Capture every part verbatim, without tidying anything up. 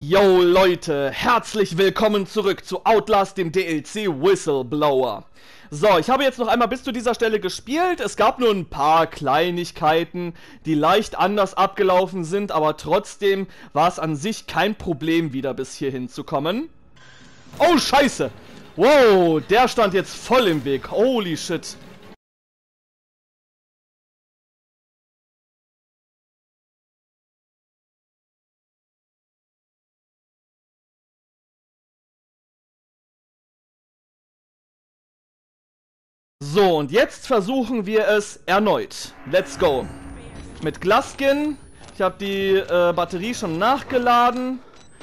Yo Leute, herzlich willkommen zurück zu Outlast, dem D L C Whistleblower. So, ich habe jetzt noch einmal bis zu dieser Stelle gespielt. Es gab nur ein paar Kleinigkeiten, die leicht anders abgelaufen sind, aber trotzdem war es an sich kein Problem, wieder bis hierhin zu kommen. Oh, scheiße! Wow, der stand jetzt voll im Weg. Holy shit. So, und jetzt versuchen wir es erneut. Let's go. Mit Glaskin. Ich habe die äh, Batterie schon nachgeladen.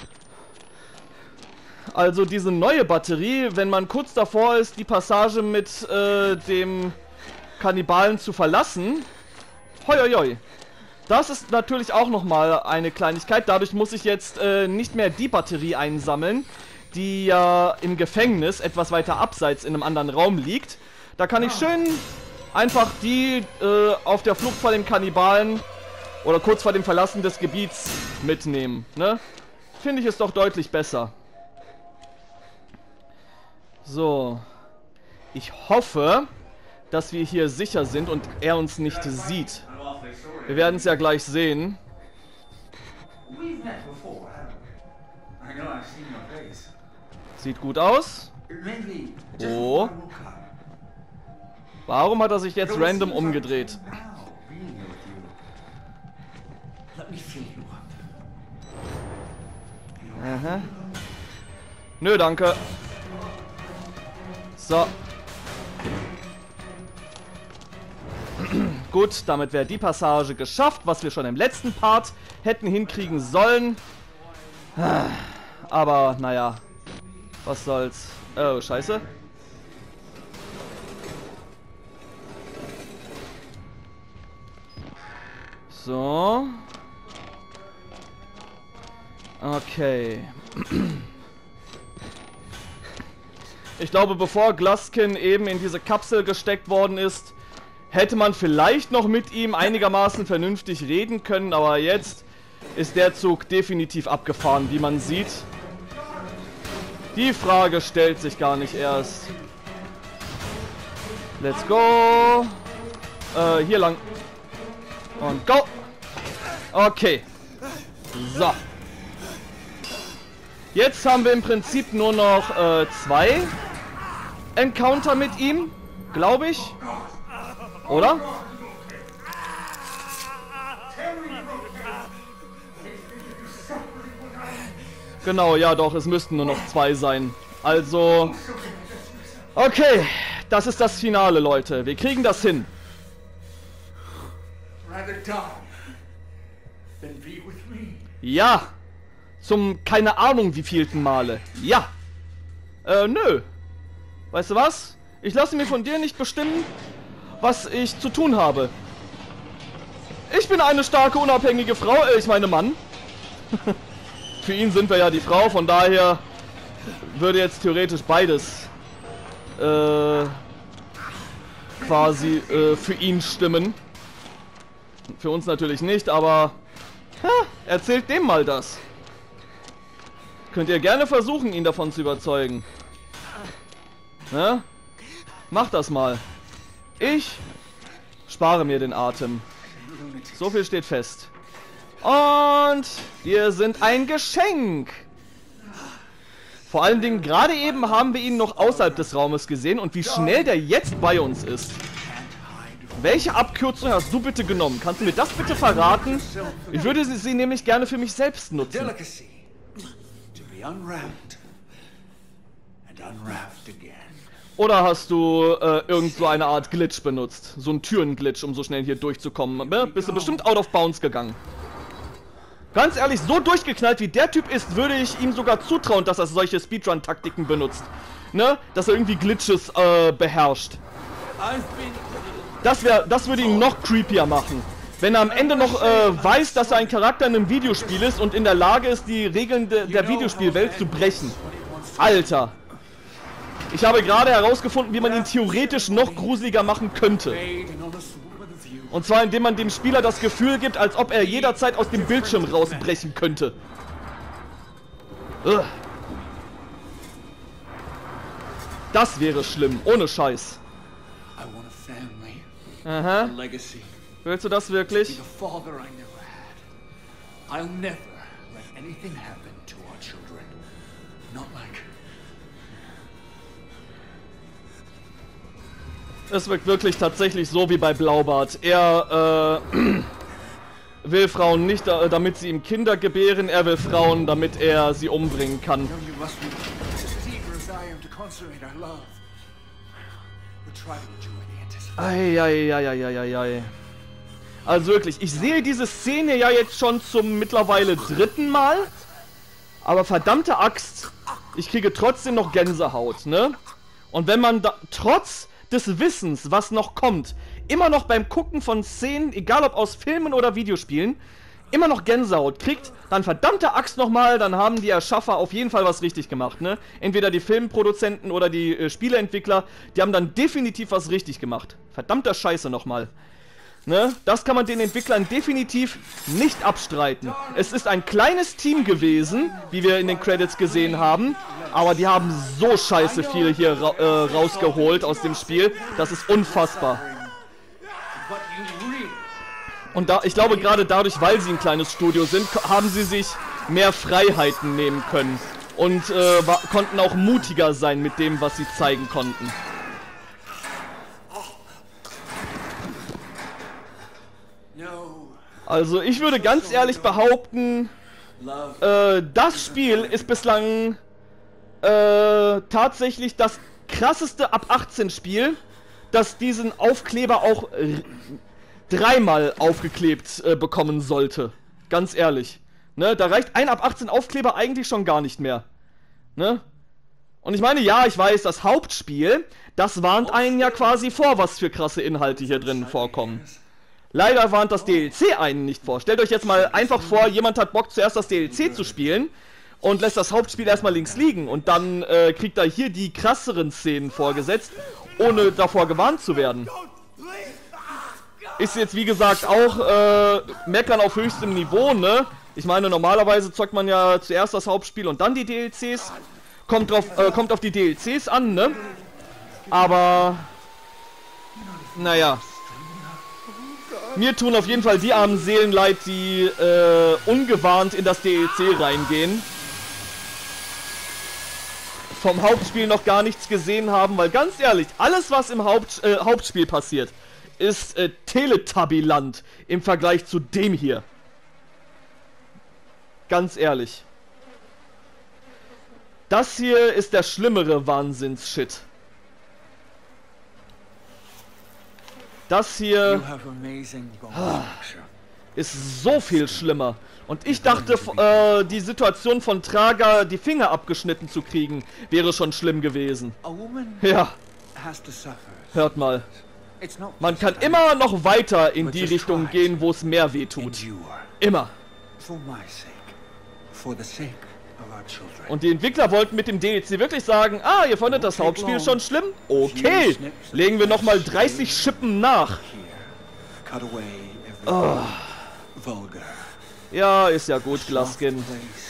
Also diese neue Batterie, wenn man kurz davor ist, die Passage mit äh, dem Kannibalen zu verlassen. Hoi, hoi, hoi. Das ist natürlich auch nochmal eine Kleinigkeit. Dadurch muss ich jetzt äh, nicht mehr die Batterie einsammeln, die ja im Gefängnis etwas weiter abseits in einem anderen Raum liegt. Da kann ich schön einfach die äh, auf der Flucht vor dem Kannibalen oder kurz vor dem Verlassen des Gebiets mitnehmen, ne? Finde ich es doch deutlich besser. So. Ich hoffe, dass wir hier sicher sind und er uns nicht sieht. Wir werden es ja gleich sehen. Sieht gut aus. Oh. Warum hat er sich jetzt random umgedreht? Aha. Nö, danke. So. Gut, damit wäre die Passage geschafft, was wir schon im letzten Part hätten hinkriegen sollen. Aber, naja. Was soll's. Oh, scheiße. So. Okay. Ich glaube, bevor Glaskin eben in diese Kapsel gesteckt worden ist, hätte man vielleicht noch mit ihm einigermaßen vernünftig reden können, aber jetzt ist der Zug definitiv abgefahren, wie man sieht. Die Frage stellt sich gar nicht erst. Let's go. Äh, hier lang. Und go! Okay. So. Jetzt haben wir im Prinzip nur noch äh, zwei Encounter mit ihm, glaube ich. Oder? Genau, ja doch, es müssten nur noch zwei sein. Also... Okay, das ist das Finale, Leute. Wir kriegen das hin. Ja. Zum keine Ahnung wievielten Male. Ja. Äh, nö. Weißt du was? Ich lasse mir von dir nicht bestimmen, was ich zu tun habe. Ich bin eine starke, unabhängige Frau. Äh, ich meine Mann. Für ihn sind wir ja die Frau, von daher würde jetzt theoretisch beides äh, quasi äh, für ihn stimmen. Für uns natürlich nicht, aber ha, erzählt dem mal das. Könnt ihr gerne versuchen, ihn davon zu überzeugen. Ne? Macht das mal. Ich spare mir den Atem. So viel steht fest. Und wir sind ein Geschenk. Vor allen Dingen, gerade eben haben wir ihn noch außerhalb des Raumes gesehen und wie schnell der jetzt bei uns ist. Welche Abkürzung hast du bitte genommen? Kannst du mir das bitte verraten? Ich würde sie, sie nämlich gerne für mich selbst nutzen. Oder hast du äh, irgend so eine Art Glitch benutzt? So ein Türenglitch, um so schnell hier durchzukommen. Bist du bestimmt out of bounds gegangen. Ganz ehrlich, so durchgeknallt wie der Typ ist, würde ich ihm sogar zutrauen, dass er solche Speedrun-Taktiken benutzt. Ne? Dass er irgendwie Glitches äh, beherrscht. Das, wär, das würde ihn noch creepier machen. Wenn er am Ende noch äh, weiß, dass er ein Charakter in einem Videospiel ist und in der Lage ist, die Regeln de der Videospielwelt zu brechen. Alter. Ich habe gerade herausgefunden, wie man ihn theoretisch noch gruseliger machen könnte. Und zwar indem man dem Spieler das Gefühl gibt, als ob er jederzeit aus dem Bildschirm rausbrechen könnte. Ugh. Das wäre schlimm, ohne Scheiß. Aha. Willst du das wirklich? Es wirkt wirklich tatsächlich so wie bei Blaubart. Er äh, will Frauen nicht, äh, damit sie ihm Kinder gebären. Er will Frauen, damit er sie umbringen kann. Eieieiei. Also wirklich, ich sehe diese Szene ja jetzt schon zum mittlerweile dritten Mal. Aber verdammte Axt, ich kriege trotzdem noch Gänsehaut, ne? Und wenn man da trotz des Wissens, was noch kommt, immer noch beim Gucken von Szenen, egal ob aus Filmen oder Videospielen, immer noch Gänsehaut kriegt, dann verdammte Axt nochmal, dann haben die Erschaffer auf jeden Fall was richtig gemacht, ne? Entweder die Filmproduzenten oder die äh, Spieleentwickler, die haben dann definitiv was richtig gemacht. Verdammter Scheiße nochmal. Ne? Das kann man den Entwicklern definitiv nicht abstreiten. Es ist ein kleines Team gewesen, wie wir in den Credits gesehen haben, aber die haben so scheiße viel hier ra äh, rausgeholt aus dem Spiel. Das ist unfassbar. Und da, ich glaube, gerade dadurch, weil sie ein kleines Studio sind, haben sie sich mehr Freiheiten nehmen können. Und äh, konnten auch mutiger sein mit dem, was sie zeigen konnten. Also ich würde ganz ehrlich behaupten, äh, das Spiel ist bislang äh, tatsächlich das krasseste ab achtzehn Spiel, das diesen Aufkleber auch dreimal aufgeklebt äh, bekommen sollte. Ganz ehrlich. Ne, da reicht ein ab achtzehn Aufkleber eigentlich schon gar nicht mehr. Ne? Und ich meine, ja, ich weiß, das Hauptspiel, das warnt einen ja quasi vor, was für krasse Inhalte hier drin vorkommen. Leider warnt das D L C einen nicht vor. Stellt euch jetzt mal einfach vor, jemand hat Bock zuerst das D L C zu spielen und lässt das Hauptspiel erstmal links liegen und dann äh, kriegt er hier die krasseren Szenen vorgesetzt, ohne davor gewarnt zu werden. Ist jetzt wie gesagt auch äh, Meckern auf höchstem Niveau, ne? Ich meine, normalerweise zockt man ja zuerst das Hauptspiel und dann die D L Cs. Kommt drauf, äh, kommt auf die D L Cs an, ne? Aber naja. Mir tun auf jeden Fall die armen Seelen leid, die äh, ungewarnt in das D L C reingehen. Vom Hauptspiel noch gar nichts gesehen haben, weil ganz ehrlich, alles was im Haupt, äh, Hauptspiel passiert, ist äh, Teletubbyland im Vergleich zu dem hier. Ganz ehrlich. Das hier ist der schlimmere Wahnsinns-Shit. Das hier ah, ist so viel schlimmer. Und ich dachte, äh, die Situation von Traga, die Finger abgeschnitten zu kriegen, wäre schon schlimm gewesen. Ja. Hört mal. Man kann immer noch weiter in die Richtung gehen, wo es mehr weh tut. Immer. Und die Entwickler wollten mit dem D L C wirklich sagen, ah, ihr fandet das Hauptspiel schon schlimm? Okay, legen wir nochmal dreißig Schippen nach. Oh. Ja, ist ja gut, Glaskin.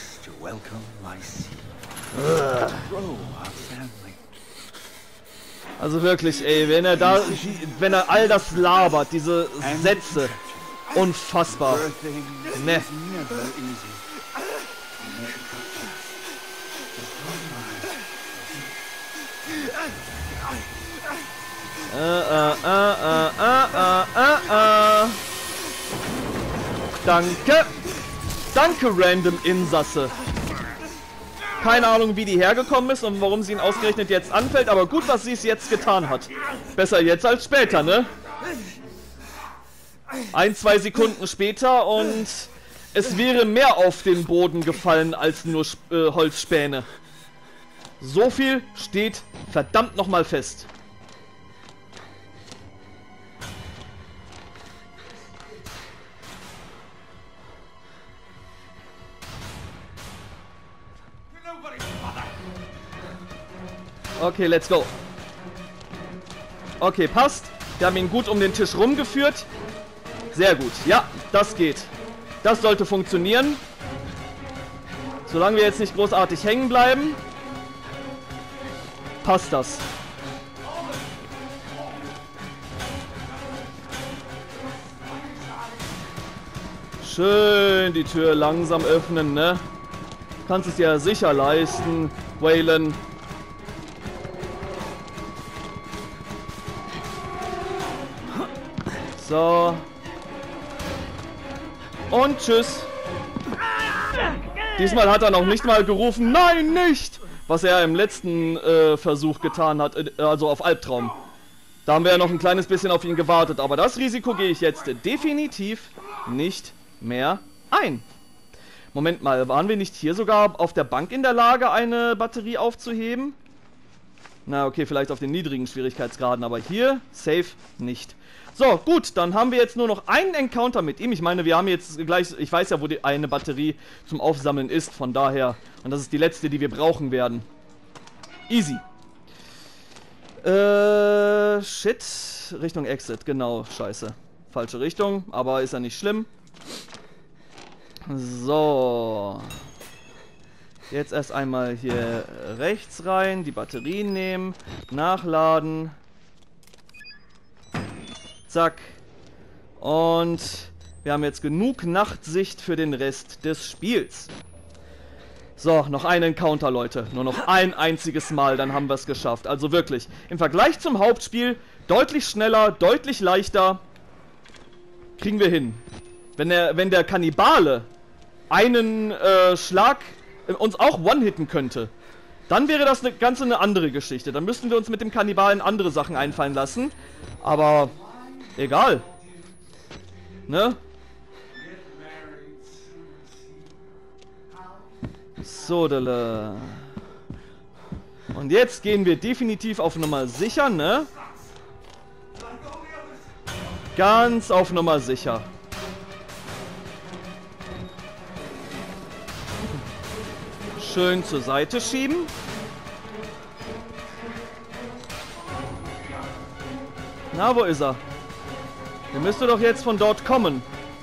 Also wirklich, ey, wenn er da, wenn er all das labert, diese Sätze, unfassbar. Ne. Äh, äh, äh, äh, äh, äh, äh. Danke. Danke, random Insasse. Keine Ahnung, wie die hergekommen ist und warum sie ihn ausgerechnet jetzt anfällt, aber gut, dass sie es jetzt getan hat. Besser jetzt als später, ne? Ein, zwei Sekunden später und es wäre mehr auf den Boden gefallen als nur äh, Holzspäne. So viel steht verdammt nochmal fest. Okay, let's go. Okay, passt. Wir haben ihn gut um den Tisch rumgeführt. Sehr gut. Ja, das geht. Das sollte funktionieren. Solange wir jetzt nicht großartig hängen bleiben, passt das. Schön die Tür langsam öffnen, ne? Kannst es dir sicher leisten, Waylon. So. Und tschüss. Diesmal hat er noch nicht mal gerufen, nein, nicht! Was er im letzten äh, Versuch getan hat, äh, also auf Albtraum. Da haben wir ja noch ein kleines bisschen auf ihn gewartet, aber das Risiko gehe ich jetzt definitiv nicht mehr ein. Moment mal, waren wir nicht hier sogar auf der Bank in der Lage, eine Batterie aufzuheben? Na okay, vielleicht auf den niedrigen Schwierigkeitsgraden, aber hier safe nicht. So, gut, dann haben wir jetzt nur noch einen Encounter mit ihm. Ich meine, wir haben jetzt gleich, ich weiß ja, wo die eine Batterie zum Aufsammeln ist, von daher. Und das ist die letzte, die wir brauchen werden. Easy. Äh, shit. Richtung Exit, genau, scheiße. Falsche Richtung, aber ist ja nicht schlimm. So. Jetzt erst einmal hier rechts rein, die Batterien nehmen, nachladen. Zack. Und wir haben jetzt genug Nachtsicht für den Rest des Spiels. So, noch ein Encounter, Leute. Nur noch ein einziges Mal, dann haben wir es geschafft. Also wirklich, im Vergleich zum Hauptspiel deutlich schneller, deutlich leichter. Kriegen wir hin. Wenn der, wenn der Kannibale einen äh, Schlag äh, uns auch one-hitten könnte, dann wäre das eine ganze eine andere Geschichte. Dann müssten wir uns mit dem Kannibalen andere Sachen einfallen lassen. Aber egal. Ne? So, dele. Und jetzt gehen wir definitiv auf Nummer sicher, ne? Ganz auf Nummer sicher. Schön zur Seite schieben. Na, wo ist er? Der müsste doch jetzt von dort kommen.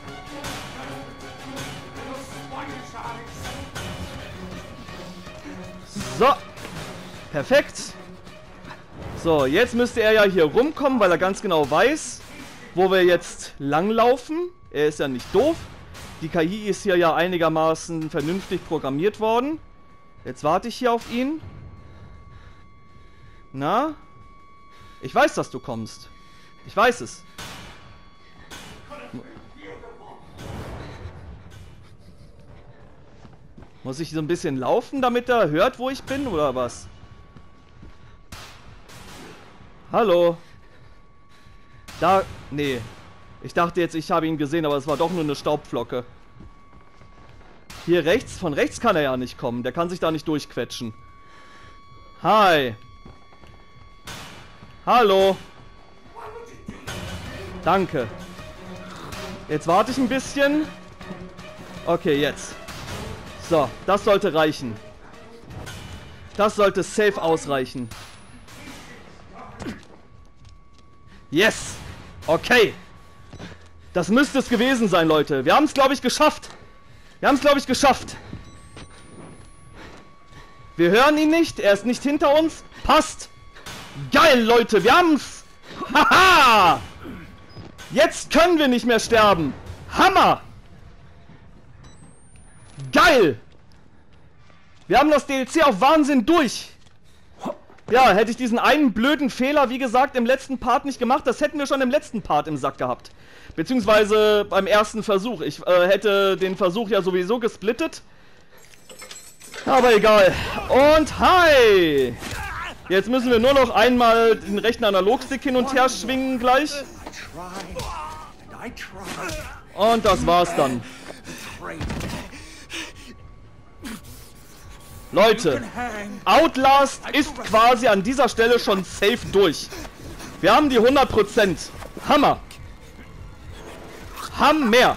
So. Perfekt. So, jetzt müsste er ja hier rumkommen, weil er ganz genau weiß, wo wir jetzt langlaufen. Er ist ja nicht doof. Die K I ist hier ja einigermaßen vernünftig programmiert worden. Jetzt warte ich hier auf ihn. Na? Ich weiß, dass du kommst. Ich weiß es. Muss ich so ein bisschen laufen, damit er hört, wo ich bin, oder was? Hallo? Da... Nee. Ich dachte jetzt, ich habe ihn gesehen, aber es war doch nur eine Staubflocke. Hier rechts, von rechts kann er ja nicht kommen. Der kann sich da nicht durchquetschen. Hi. Hallo. Danke. Jetzt warte ich ein bisschen. Okay, jetzt. So, das sollte reichen. Das sollte safe ausreichen. Yes. Okay. Das müsste es gewesen sein, Leute. Wir haben es, glaube ich, geschafft. Wir haben es, glaube ich, geschafft. Wir hören ihn nicht. Er ist nicht hinter uns. Passt. Geil, Leute. Wir haben es. Haha. Jetzt können wir nicht mehr sterben. Hammer. Geil. Wir haben das D L C auf Wahnsinn durch. Ja, hätte ich diesen einen blöden Fehler, wie gesagt, im letzten Part nicht gemacht, das hätten wir schon im letzten Part im Sack gehabt. Beziehungsweise beim ersten Versuch. Ich äh, hätte den Versuch ja sowieso gesplittet. Aber egal. Und hi! Jetzt müssen wir nur noch einmal den rechten Analogstick hin und her schwingen gleich. Und das war's dann. Leute, Outlast ist quasi an dieser Stelle schon safe durch. Wir haben die hundert Prozent. Hammer. Hammer.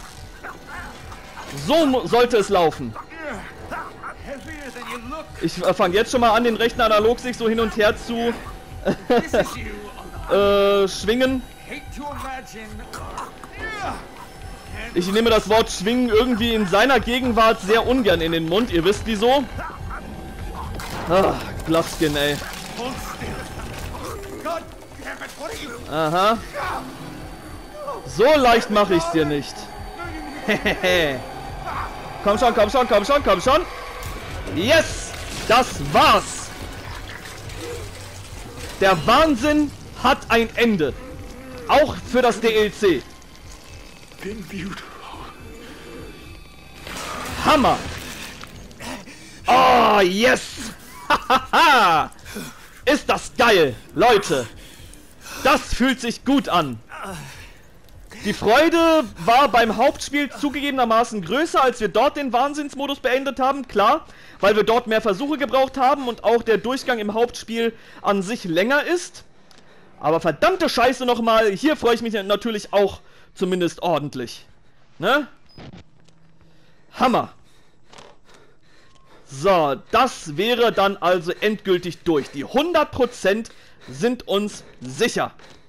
So sollte es laufen. Ich äh, fange jetzt schon mal an, den rechten Analogstick so hin und her zu äh, schwingen. Ich nehme das Wort schwingen irgendwie in seiner Gegenwart sehr ungern in den Mund. Ihr wisst wieso? Ah, Glaskin, ey. Aha. So leicht mache ich's dir nicht. Komm schon, komm schon, komm schon, komm schon. Yes! Das war's! Der Wahnsinn hat ein Ende. Auch für das D L C. Hammer! Oh, yes! Hahaha! Ist das geil, Leute! Das fühlt sich gut an. Die Freude war beim Hauptspiel zugegebenermaßen größer, als wir dort den Wahnsinnsmodus beendet haben, klar, weil wir dort mehr Versuche gebraucht haben und auch der Durchgang im Hauptspiel an sich länger ist. Aber verdammte Scheiße nochmal, hier freue ich mich natürlich auch zumindest ordentlich. Ne? Hammer. So, das wäre dann also endgültig durch. Die hundert Prozent sind uns sicher.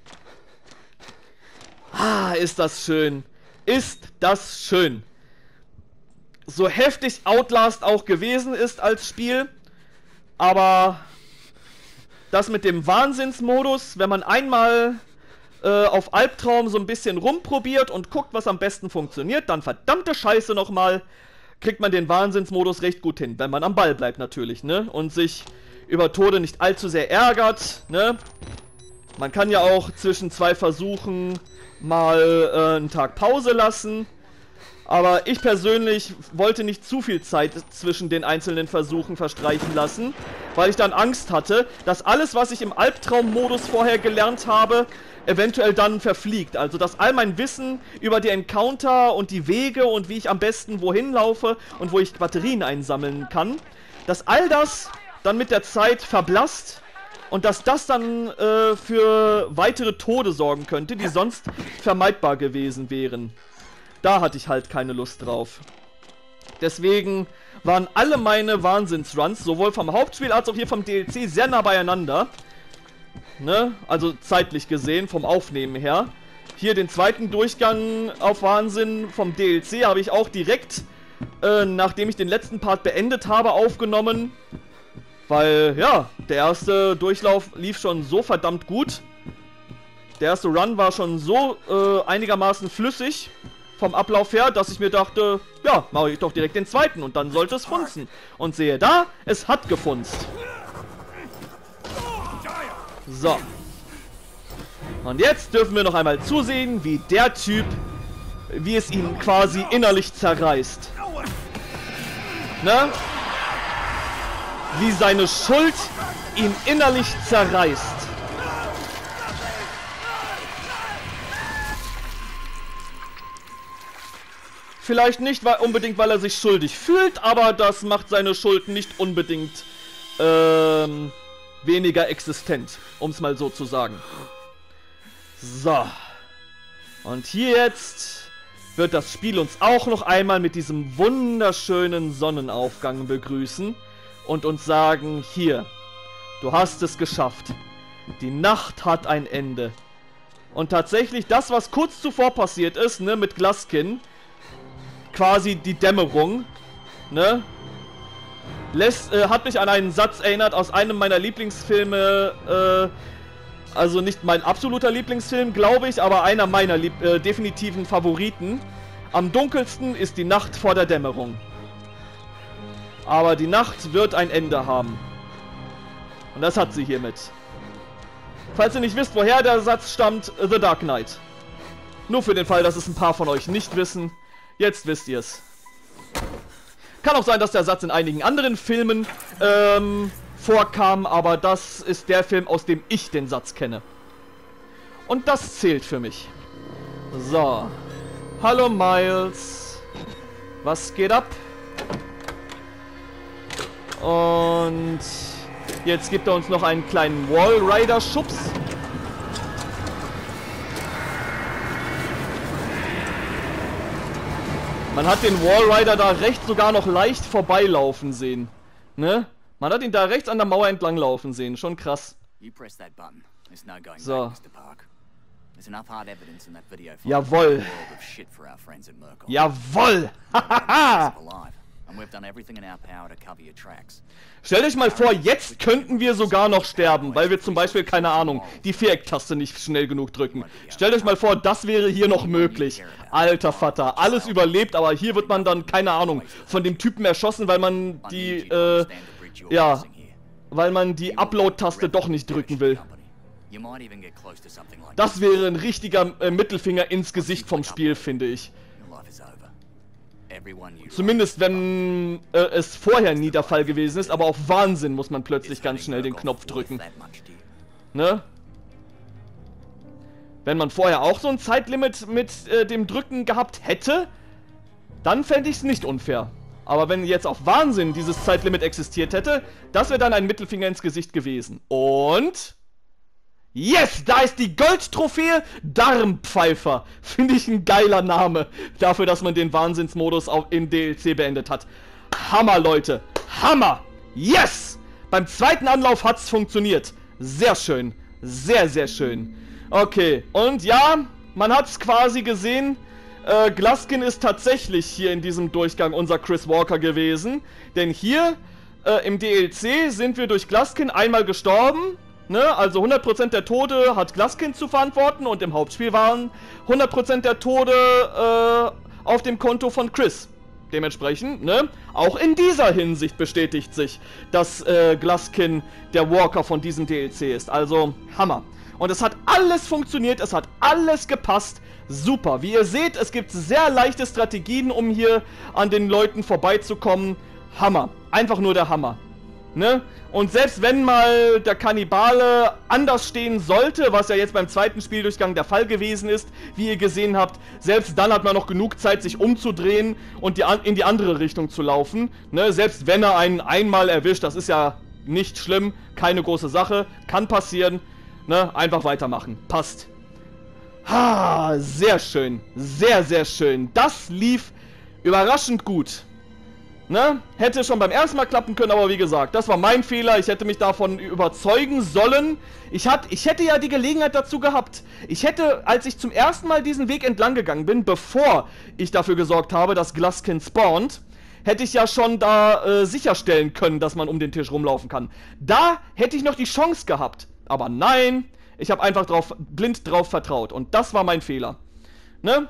Ah, ist das schön. Ist das schön. So heftig Outlast auch gewesen ist als Spiel, aber das mit dem Wahnsinnsmodus, wenn man einmal äh, auf Albtraum so ein bisschen rumprobiert und guckt, was am besten funktioniert, dann verdammte Scheiße nochmal, kriegt man den Wahnsinnsmodus recht gut hin, wenn man am Ball bleibt natürlich, ne? Und sich über Tode nicht allzu sehr ärgert, ne? Man kann ja auch zwischen zwei Versuchen mal äh, einen Tag Pause lassen. Aber ich persönlich wollte nicht zu viel Zeit zwischen den einzelnen Versuchen verstreichen lassen, weil ich dann Angst hatte, dass alles, was ich im Albtraummodus vorher gelernt habe, eventuell dann verfliegt. Also, dass all mein Wissen über die Encounter und die Wege und wie ich am besten wohin laufe und wo ich Batterien einsammeln kann, dass all das dann mit der Zeit verblasst. Und dass das dann äh, für weitere Tode sorgen könnte, die sonst vermeidbar gewesen wären. Da hatte ich halt keine Lust drauf. Deswegen waren alle meine Wahnsinnsruns, sowohl vom Hauptspiel als auch hier vom D L C, sehr nah beieinander. Ne? Also zeitlich gesehen, vom Aufnehmen her. Hier den zweiten Durchgang auf Wahnsinn vom D L C habe ich auch direkt, äh, nachdem ich den letzten Part beendet habe, aufgenommen. Weil, ja, der erste Durchlauf lief schon so verdammt gut. Der erste Run war schon so äh, einigermaßen flüssig vom Ablauf her, dass ich mir dachte, ja, mache ich doch direkt den zweiten und dann sollte es funzen. Und sehe da, es hat gefunzt. So. Und jetzt dürfen wir noch einmal zusehen, wie der Typ, wie es ihn quasi innerlich zerreißt. Ne? Wie seine Schuld ihn innerlich zerreißt. Vielleicht nicht weil, unbedingt, weil er sich schuldig fühlt, aber das macht seine Schuld nicht unbedingt ähm, weniger existent, um es mal so zu sagen. So. Und hier jetzt wird das Spiel uns auch noch einmal mit diesem wunderschönen Sonnenaufgang begrüßen. Und uns sagen, hier, du hast es geschafft. Die Nacht hat ein Ende. Und tatsächlich das, was kurz zuvor passiert ist, ne, mit Glaskin, quasi die Dämmerung, ne, lässt, äh, hat mich an einen Satz erinnert aus einem meiner Lieblingsfilme, äh, also nicht mein absoluter Lieblingsfilm, glaube ich, aber einer meiner lieb äh, definitiven Favoriten. Am dunkelsten ist die Nacht vor der Dämmerung. Aber die Nacht wird ein Ende haben. Und das hat sie hiermit. Falls ihr nicht wisst, woher der Satz stammt, The Dark Knight. Nur für den Fall, dass es ein paar von euch nicht wissen. Jetzt wisst ihr es. Kann auch sein, dass der Satz in einigen anderen Filmen ähm, vorkam, aber das ist der Film, aus dem ich den Satz kenne. Und das zählt für mich. So. Hallo Miles. Was geht ab? Und jetzt gibt er uns noch einen kleinen Wall Rider Schubs. Man hat den Wall Rider da rechts sogar noch leicht vorbeilaufen sehen. Ne? Man hat ihn da rechts an der Mauer entlang laufen sehen. Schon krass. So. Jawoll. Jawoll. Hahaha. Stellt euch mal vor, jetzt könnten wir sogar noch sterben, weil wir zum Beispiel, keine Ahnung, die Viereck-Taste nicht schnell genug drücken. Stellt euch mal vor, das wäre hier noch möglich. Alter Vater, alles überlebt, aber hier wird man dann, keine Ahnung, von dem Typen erschossen, weil man die, äh, ja, weil man die Upload-Taste doch nicht drücken will. Das wäre ein richtiger äh, Mittelfinger ins Gesicht vom Spiel, finde ich. Zumindest wenn äh, es vorher nie der Fall gewesen ist, aber auf Wahnsinn muss man plötzlich ganz schnell den Knopf drücken. Ne? Wenn man vorher auch so ein Zeitlimit mit äh, dem Drücken gehabt hätte, dann fände ich es nicht unfair. Aber wenn jetzt auf Wahnsinn dieses Zeitlimit existiert hätte, das wäre dann ein Mittelfinger ins Gesicht gewesen. Und... Yes, da ist die Goldtrophäe Darmpfeifer. Finde ich ein geiler Name dafür, dass man den Wahnsinnsmodus auch in D L C beendet hat. Hammer, Leute. Hammer. Yes. Beim zweiten Anlauf hat es funktioniert. Sehr schön. Sehr, sehr schön. Okay. Und ja, man hat es quasi gesehen. Äh, Gluskin ist tatsächlich hier in diesem Durchgang unser Chris Walker gewesen. Denn hier äh, im D L C sind wir durch Gluskin einmal gestorben. Ne, also hundert Prozent der Tode hat Gluskin zu verantworten und im Hauptspiel waren hundert Prozent der Tode äh, auf dem Konto von Chris. Dementsprechend, ne, auch in dieser Hinsicht bestätigt sich, dass äh, Gluskin der Walker von diesem D L C ist. Also, Hammer. Und es hat alles funktioniert, es hat alles gepasst. Super. Wie ihr seht, es gibt sehr leichte Strategien, um hier an den Leuten vorbeizukommen. Hammer. Einfach nur der Hammer. Ne? Und selbst wenn mal der Kannibale anders stehen sollte, was ja jetzt beim zweiten Spieldurchgang der Fall gewesen ist, wie ihr gesehen habt, selbst dann hat man noch genug Zeit, sich umzudrehen und die, in die andere Richtung zu laufen. Ne? Selbst wenn er einen einmal erwischt, das ist ja nicht schlimm, keine große Sache, kann passieren. Ne? Einfach weitermachen. Passt. Ha, sehr schön. Sehr, sehr schön. Das lief überraschend gut. Ne? Hätte schon beim ersten Mal klappen können, aber wie gesagt, das war mein Fehler. Ich hätte mich davon überzeugen sollen. Ich, hat, ich hätte ja die Gelegenheit dazu gehabt. Ich hätte, als ich zum ersten Mal diesen Weg entlang gegangen bin, bevor ich dafür gesorgt habe, dass Gluskin spawnt, hätte ich ja schon da äh, sicherstellen können, dass man um den Tisch rumlaufen kann. Da hätte ich noch die Chance gehabt. Aber nein, ich habe einfach drauf, blind drauf vertraut. Und das war mein Fehler. Ne?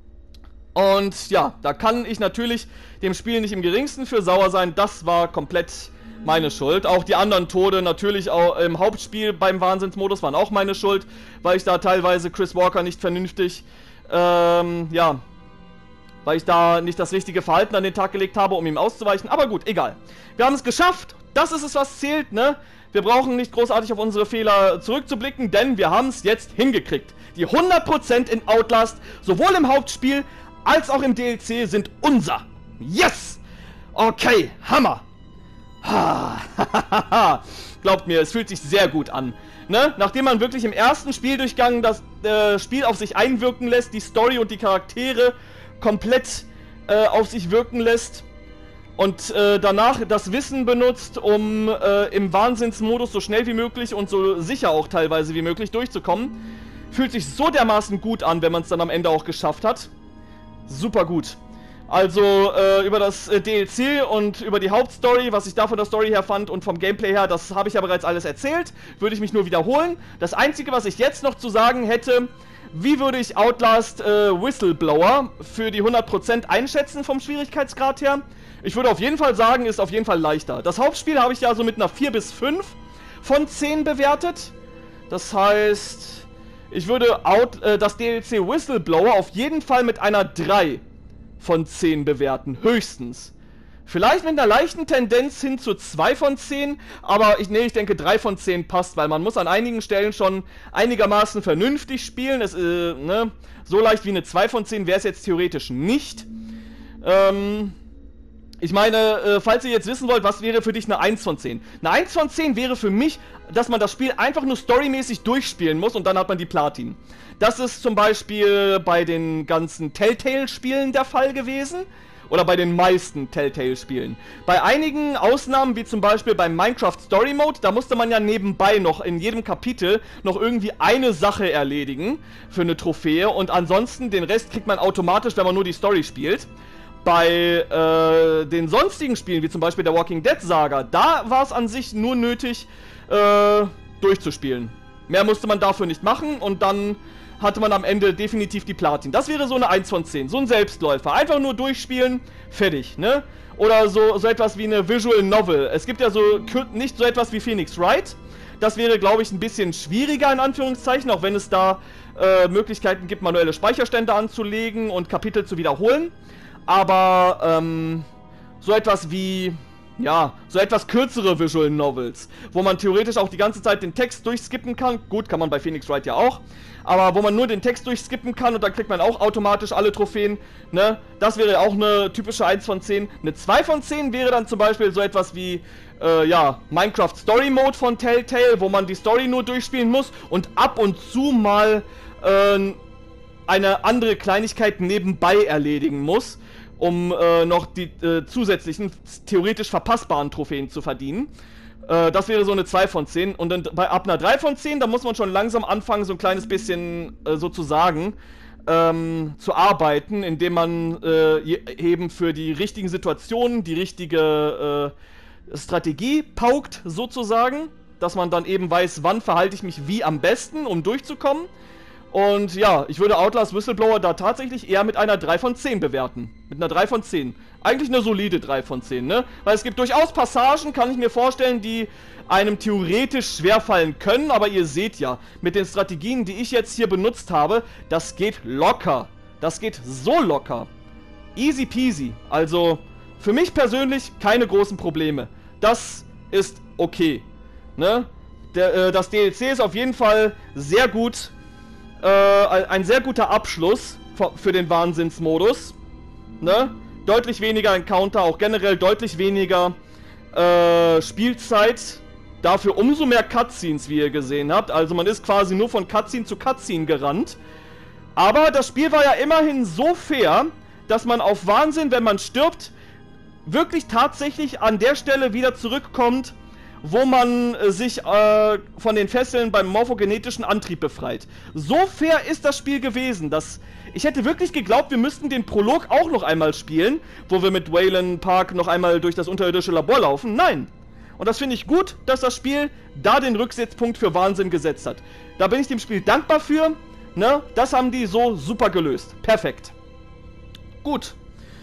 Und ja, da kann ich natürlich dem Spiel nicht im geringsten für sauer sein. Das war komplett meine Schuld. Auch die anderen Tode natürlich auch im Hauptspiel beim Wahnsinnsmodus waren auch meine Schuld, weil ich da teilweise Chris Walker nicht vernünftig, ähm, ja, weil ich da nicht das richtige Verhalten an den Tag gelegt habe, um ihm auszuweichen. Aber gut, egal. Wir haben es geschafft. Das ist es, was zählt, ne? Wir brauchen nicht großartig auf unsere Fehler zurückzublicken, denn wir haben es jetzt hingekriegt. Die hundert Prozent in Outlast, sowohl im Hauptspiel als auch im D L C, sind unser. Yes! Okay, Hammer. Glaubt mir, es fühlt sich sehr gut an. Ne? Nachdem man wirklich im ersten Spieldurchgang das äh, Spiel auf sich einwirken lässt, die Story und die Charaktere komplett äh, auf sich wirken lässt und äh, danach das Wissen benutzt, um äh, im Wahnsinnsmodus so schnell wie möglich und so sicher auch teilweise wie möglich durchzukommen, fühlt sich so dermaßen gut an, wenn man es dann am Ende auch geschafft hat. Super gut. Also äh, über das äh, D L C und über die Hauptstory, was ich da von der Story her fand und vom Gameplay her, das habe ich ja bereits alles erzählt. Würde ich mich nur wiederholen. Das Einzige, was ich jetzt noch zu sagen hätte, wie würde ich Outlast äh, Whistleblower für die hundert Prozent einschätzen vom Schwierigkeitsgrad her? Ich würde auf jeden Fall sagen, ist auf jeden Fall leichter. Das Hauptspiel habe ich ja so mit einer vier bis fünf von zehn bewertet. Das heißt... Ich würde Out, äh, das D L C Whistleblower auf jeden Fall mit einer drei von zehn bewerten, höchstens. Vielleicht mit einer leichten Tendenz hin zu zwei von zehn, aber ich, nee, ich denke drei von zehn passt, weil man muss an einigen Stellen schon einigermaßen vernünftig spielen. Es, äh, ne, so leicht wie eine zwei von zehn wäre es jetzt theoretisch nicht. Ähm... Ich meine, äh, falls ihr jetzt wissen wollt, was wäre für dich eine eins von zehn? Eine eins von zehn wäre für mich, dass man das Spiel einfach nur storymäßig durchspielen muss und dann hat man die Platin. Das ist zum Beispiel bei den ganzen Telltale-Spielen der Fall gewesen. Oder bei den meisten Telltale-Spielen. Bei einigen Ausnahmen, wie zum Beispiel beim Minecraft Story Mode, da musste man ja nebenbei noch in jedem Kapitel noch irgendwie eine Sache erledigen für eine Trophäe. Und ansonsten den Rest kriegt man automatisch, wenn man nur die Story spielt. Bei äh, den sonstigen Spielen, wie zum Beispiel der Walking Dead Saga, da war es an sich nur nötig, äh, durchzuspielen. Mehr musste man dafür nicht machen und dann hatte man am Ende definitiv die Platin. Das wäre so eine eins von zehn, so ein Selbstläufer. Einfach nur durchspielen, fertig, ne? Oder so, so etwas wie eine Visual Novel. Es gibt ja so nicht so etwas wie Phoenix Wright. Das wäre, glaube ich, ein bisschen schwieriger in Anführungszeichen, auch wenn es da äh, Möglichkeiten gibt, manuelle Speicherstände anzulegen und Kapitel zu wiederholen. Aber ähm, so etwas wie... Ja, so etwas kürzere Visual Novels, wo man theoretisch auch die ganze Zeit den Text durchskippen kann. Gut, kann man bei Phoenix Wright ja auch. Aber wo man nur den Text durchskippen kann und dann kriegt man auch automatisch alle Trophäen, ne? Das wäre auch eine typische eins von zehn. Eine zwei von zehn wäre dann zum Beispiel so etwas wie, äh, ja, Minecraft Story Mode von Telltale, wo man die Story nur durchspielen muss und ab und zu mal, äh, eine andere Kleinigkeit nebenbei erledigen muss, um äh, noch die äh, zusätzlichen, theoretisch verpassbaren Trophäen zu verdienen. Äh, das wäre so eine zwei von zehn. Und dann bei ab einer drei von zehn, da muss man schon langsam anfangen, so ein kleines bisschen äh, sozusagen ähm, zu arbeiten, indem man äh, eben für die richtigen Situationen die richtige äh, Strategie paukt, sozusagen. Dass man dann eben weiß, wann verhalte ich mich wie am besten, um durchzukommen. Und ja, ich würde Outlast Whistleblower da tatsächlich eher mit einer drei von zehn bewerten. Mit einer drei von zehn. Eigentlich eine solide drei von zehn, ne? Weil es gibt durchaus Passagen, kann ich mir vorstellen, die einem theoretisch schwerfallen können. Aber ihr seht ja, mit den Strategien, die ich jetzt hier benutzt habe, das geht locker. Das geht so locker. Easy peasy. Also, für mich persönlich keine großen Probleme. Das ist okay. Ne? Der, äh, das D L C ist auf jeden Fall sehr gut. Äh, ein sehr guter Abschluss für den Wahnsinnsmodus. Ne? Deutlich weniger Encounter, auch generell deutlich weniger äh, Spielzeit. Dafür umso mehr Cutscenes, wie ihr gesehen habt. Also man ist quasi nur von Cutscene zu Cutscene gerannt. Aber das Spiel war ja immerhin so fair, dass man auf Wahnsinn, wenn man stirbt, wirklich tatsächlich an der Stelle wieder zurückkommt, wo man äh, sich äh, von den Fesseln beim morphogenetischen Antrieb befreit. So fair ist das Spiel gewesen, dass ich hätte wirklich geglaubt, wir müssten den Prolog auch noch einmal spielen, wo wir mit Wayland Park noch einmal durch das unterirdische Labor laufen. Nein. Und das finde ich gut, dass das Spiel da den Rücksetzpunkt für Wahnsinn gesetzt hat. Da bin ich dem Spiel dankbar für. Ne? Das haben die so super gelöst. Perfekt. Gut.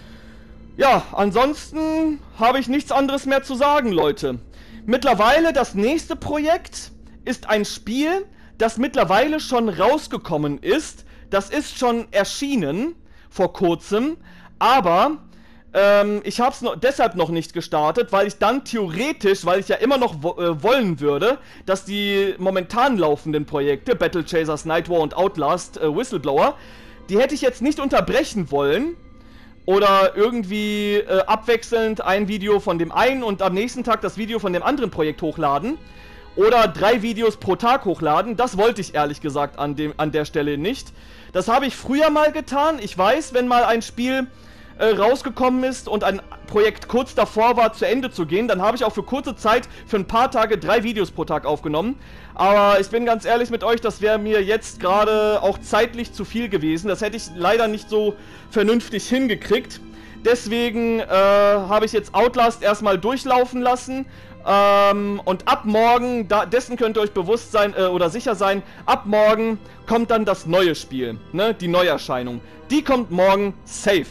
Ja, ansonsten habe ich nichts anderes mehr zu sagen, Leute. Mittlerweile das nächste Projekt ist ein Spiel, das mittlerweile schon rausgekommen ist. Das ist schon erschienen vor kurzem, aber ähm, ich habe es no- deshalb noch nicht gestartet, weil ich dann theoretisch, weil ich ja immer noch wo- äh, wollen würde, dass die momentan laufenden Projekte, Battle Chasers, Night War und Outlast äh, Whistleblower, die hätte ich jetzt nicht unterbrechen wollen. Oder irgendwie äh, abwechselnd ein Video von dem einen und am nächsten Tag das Video von dem anderen Projekt hochladen. Oder drei Videos pro Tag hochladen. Das wollte ich ehrlich gesagt an, dem, an der Stelle nicht. Das habe ich früher mal getan. Ich weiß, wenn mal ein Spiel äh, rausgekommen ist und ein Projekt kurz davor war, zu Ende zu gehen, dann habe ich auch für kurze Zeit, für ein paar Tage, drei Videos pro Tag aufgenommen. Aber ich bin ganz ehrlich mit euch, das wäre mir jetzt gerade auch zeitlich zu viel gewesen. Das hätte ich leider nicht so vernünftig hingekriegt. Deswegen äh, habe ich jetzt Outlast erstmal durchlaufen lassen. Ähm, und ab morgen, da, dessen könnt ihr euch bewusst sein äh, oder sicher sein, ab morgen kommt dann das neue Spiel, ne? Die Neuerscheinung. Die kommt morgen safe.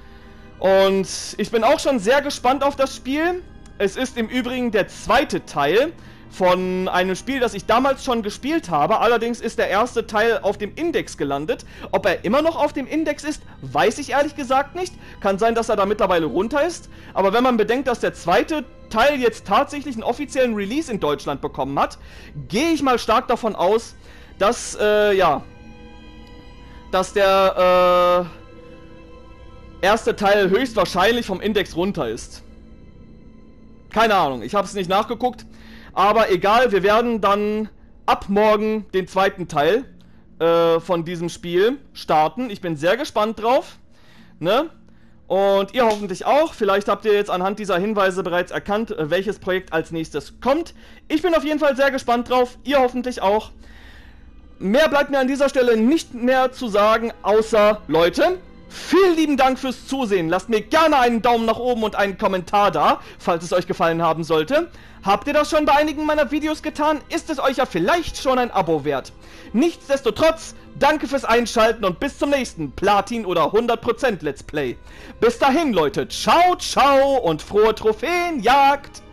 Und ich bin auch schon sehr gespannt auf das Spiel. Es ist im Übrigen der zweite Teil von einem Spiel, das ich damals schon gespielt habe. Allerdings ist der erste Teil auf dem Index gelandet. Ob er immer noch auf dem Index ist, weiß ich ehrlich gesagt nicht. Kann sein, dass er da mittlerweile runter ist. Aber wenn man bedenkt, dass der zweite Teil jetzt tatsächlich einen offiziellen Release in Deutschland bekommen hat, gehe ich mal stark davon aus, dass, äh, ja, dass der, äh, erste Teil höchstwahrscheinlich vom Index runter ist. Keine Ahnung, ich habe es nicht nachgeguckt. Aber egal, wir werden dann ab morgen den zweiten Teil äh, von diesem Spiel starten. Ich bin sehr gespannt drauf. Ne? Und ihr hoffentlich auch. Vielleicht habt ihr jetzt anhand dieser Hinweise bereits erkannt, welches Projekt als nächstes kommt. Ich bin auf jeden Fall sehr gespannt drauf. Ihr hoffentlich auch. Mehr bleibt mir an dieser Stelle nicht mehr zu sagen, außer, Leute, vielen lieben Dank fürs Zusehen. Lasst mir gerne einen Daumen nach oben und einen Kommentar da, falls es euch gefallen haben sollte. Habt ihr das schon bei einigen meiner Videos getan? Ist es euch ja vielleicht schon ein Abo wert. Nichtsdestotrotz, danke fürs Einschalten und bis zum nächsten Platin- oder hundert Prozent Let's Play. Bis dahin, Leute, ciao, ciao und frohe Trophäenjagd!